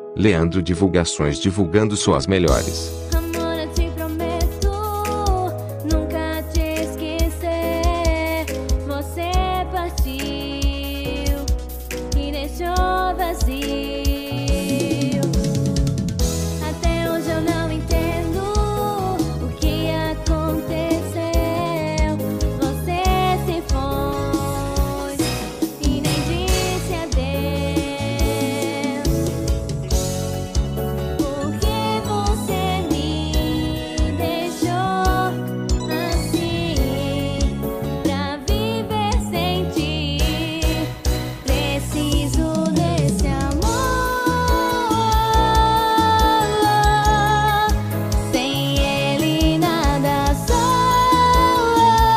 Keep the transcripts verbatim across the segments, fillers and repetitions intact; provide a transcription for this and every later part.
Leandro Divulgações, divulgando suas melhores. Amor, eu te prometo nunca te esquecer. Você partiu e deixou vazio. Até hoje eu não entendo o que aconteceu. Você se foi e nem disse adeus. Porque você me deixou assim pra viver sem ti. Preciso desse amor, sem ele nada sou.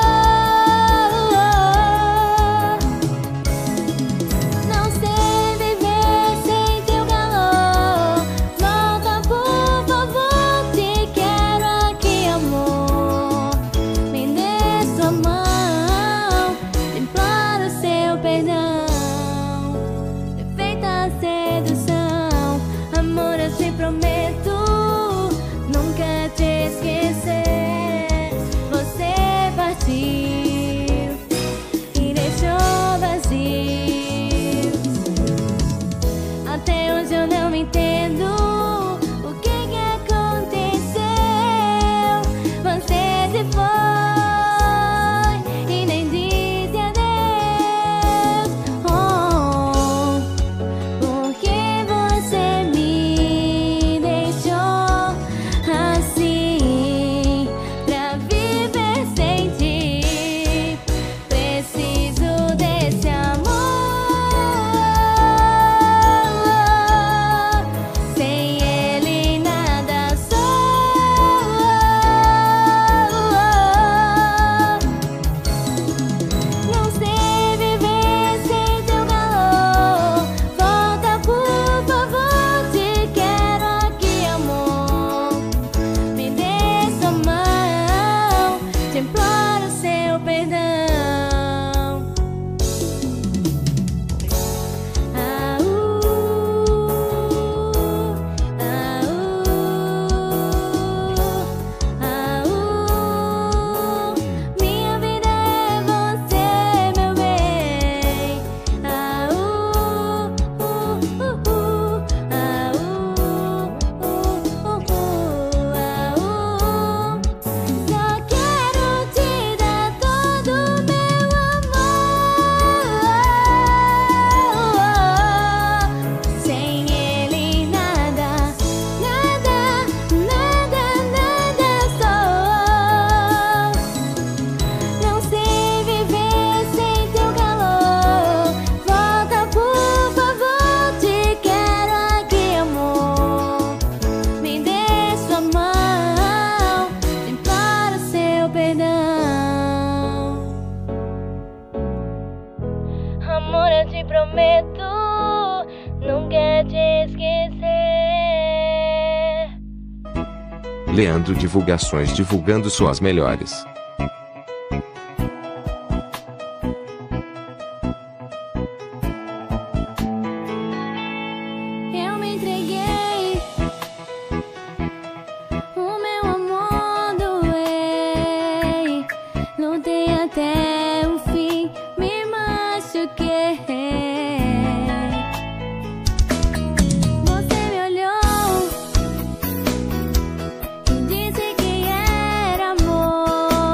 Não sei viver sem teu calor. Volta, por favor, te quero aqui, amor. Me dê sua mão, te imploro seu perdão. Perfeita sedução. Amor, eu te prometo nunca te esquecer. Você partiu e deixou vazio. Até hoje eu não entendo o que que aconteceu. Você se foi e nem disse adeus. Oh, porque você me deixou assim pra viver sem ti. Preciso desse amor, sem ele nada sou. Não sei viver sem teu calor. Volta, por favor, te quero aqui, amor. Me dê sua mão, te imploro seu perdão. Ah, uh, ah, uh, ah, uh. Minha vida é você, meu bem. Ah, uh, uh, uh, uh. Ah, uh, uh, uh, uh. Ah, uh. Só quero te dar todo o meu amor. Sem ele nada, nada, nada, nada sou. Não sei viver sem teu calor. Volta, por favor, te quero aqui, amor. Me dê sua mão, te imploro seu perdão. Amor, eu te prometo nunca te esquecer. Leandro Divulgações, divulgando suas melhores. Eu me entreguei, o meu amor doei. Lutei até o fim, me machuquei. Você me olhou e disse que era amor.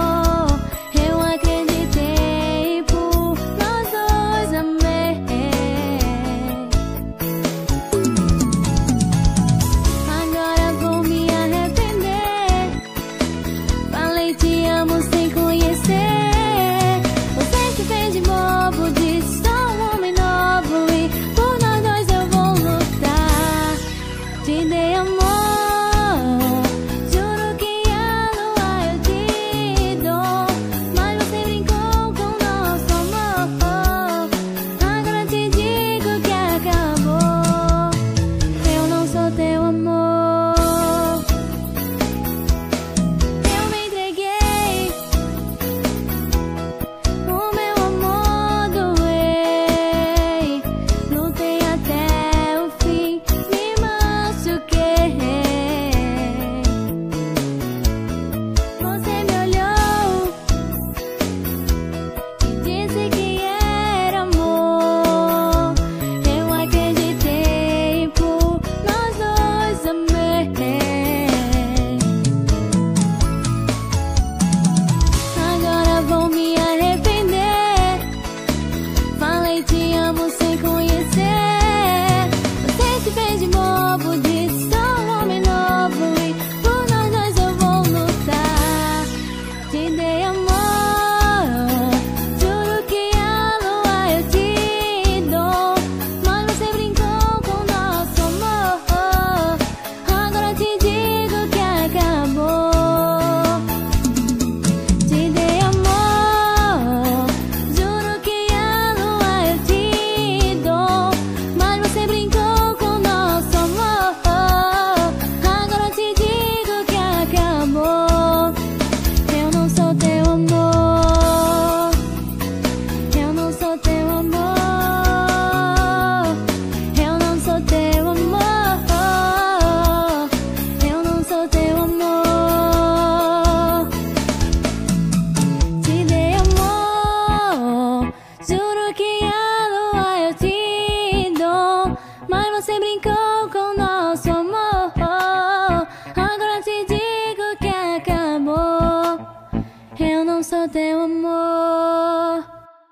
Você brincou com nosso amor. Agora te digo que acabou. Eu não sou teu amor.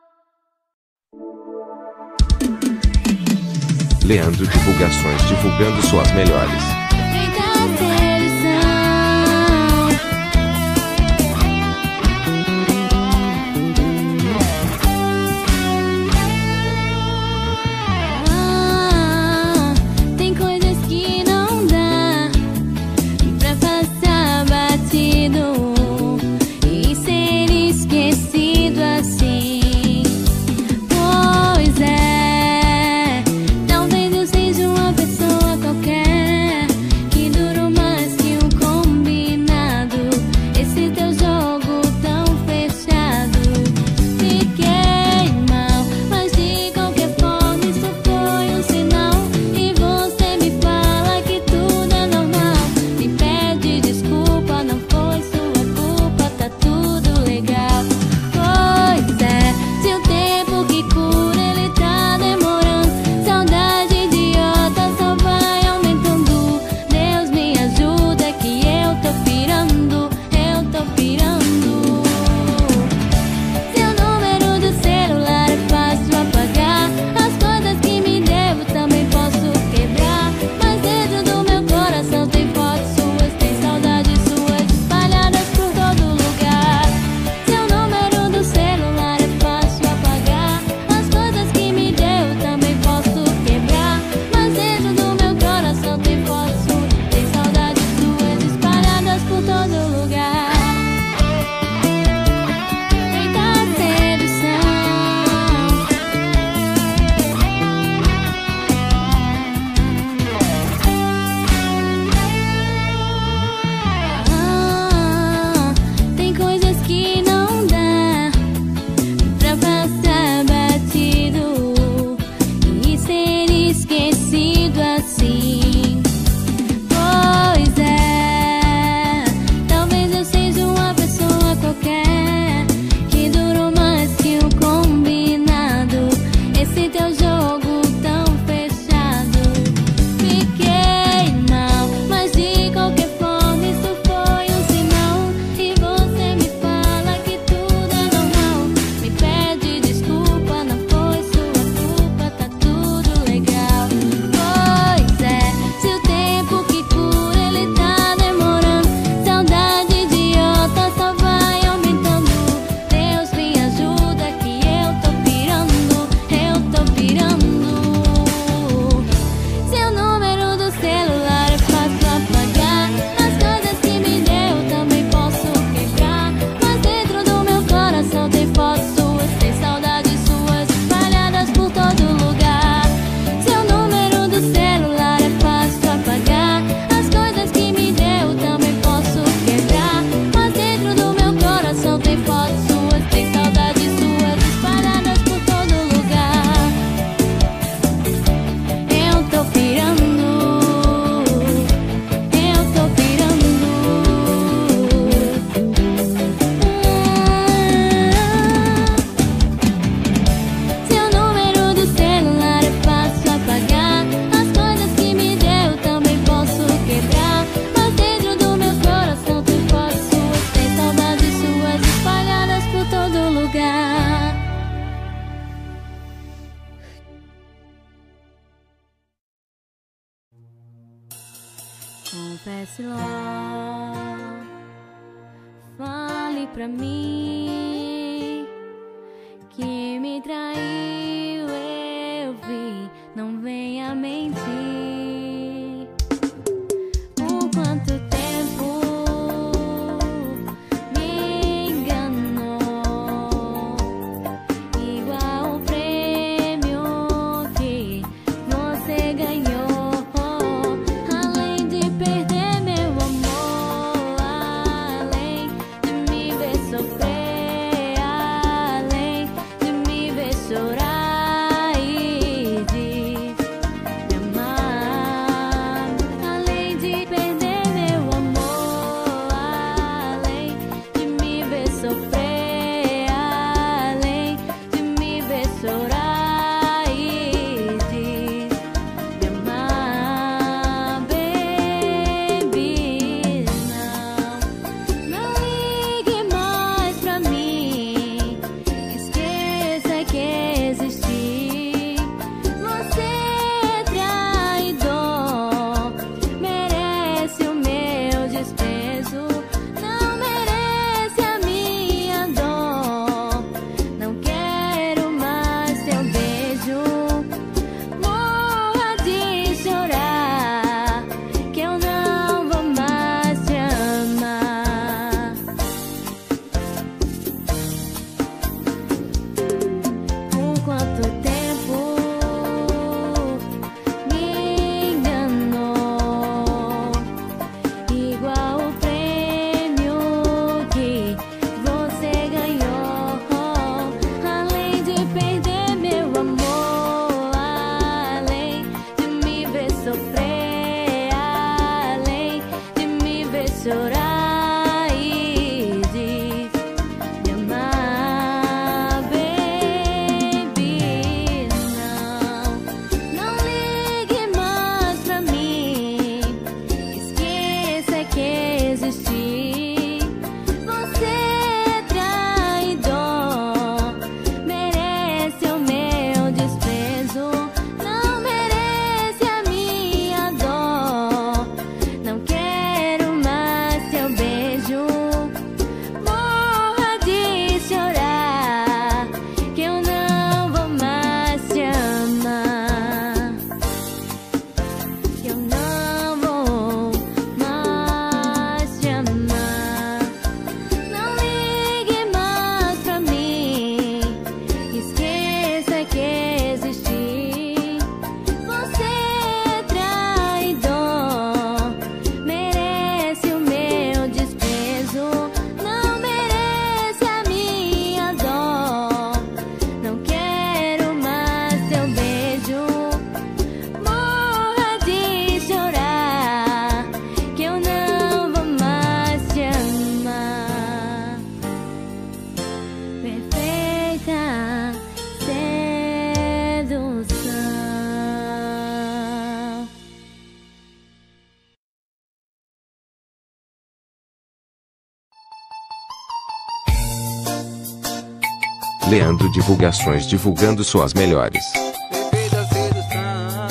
Leandro Divulgações, divulgando suas melhores. Confesse logo, fale pra mim que me traiu, eu vi, não venha mentir. Por quanto tempo me enganou, igual o prêmio que você ganhou. Perder meu amor, além de me ver sofrer. Leandro Divulgações, divulgando suas melhores. Perfeita sedução.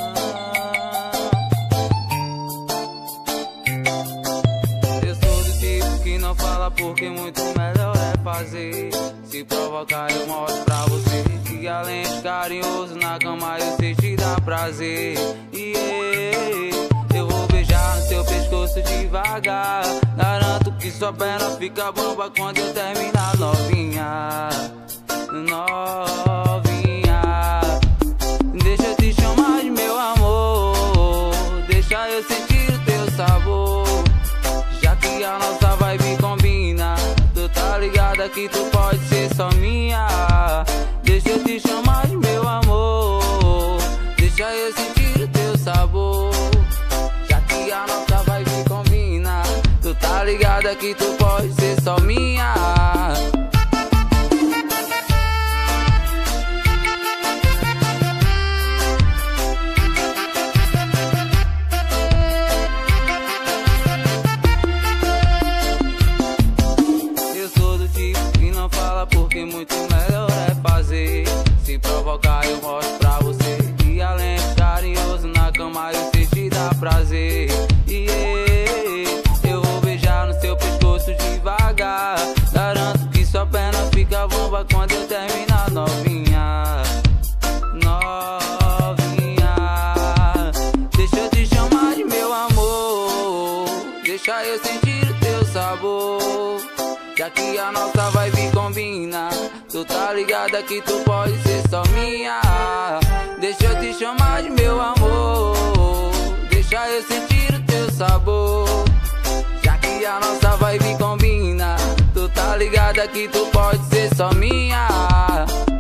Eu sou do tipo que não fala porque muito melhor é fazer. Se provocar eu mostro pra você que além de carinhoso na cama eu sei te dar prazer. Yeah. Eu vou beijar no seu pescoço devagar. Garanto que sua perna fica bomba quando eu terminar, novinha. Novinha, deixa eu te chamar de meu amor. Deixa eu sentir o teu sabor. Já que a nossa vibe combina, tu tá ligada que tu pode ser só minha. Deixa eu te chamar de meu amor. Deixa eu sentir o teu sabor. Já que a nossa vibe combina, tu tá ligada que tu pode ser só minha. Porque muito melhor é fazer. Se provocar eu mostro pra você que além de carinhoso na cama eu sei te dar prazer. Yeah. Eu vou beijar no seu pescoço devagar. Garanto que sua perna fica bomba quando eu terminar, novinha. Novinha, deixa eu te chamar de meu amor. Deixa eu sentir o teu sabor. Já que a nossa vibe combina, tu tá ligada que tu pode ser só minha. Deixa eu te chamar de meu amor. Deixa eu sentir o teu sabor. Já que a nossa vibe combina, tu tá ligada que tu pode ser só minha.